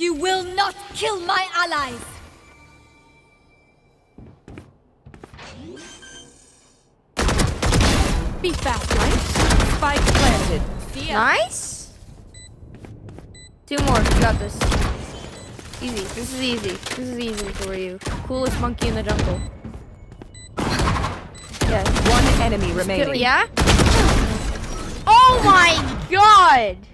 You will not kill my allies! Be fast, right? Spike planted. Nice. 2 more. You got this. Easy. This is easy. This is easy for you. Coolest monkey in the jungle. Yes. 1 enemy remaining. Yeah? Oh my god!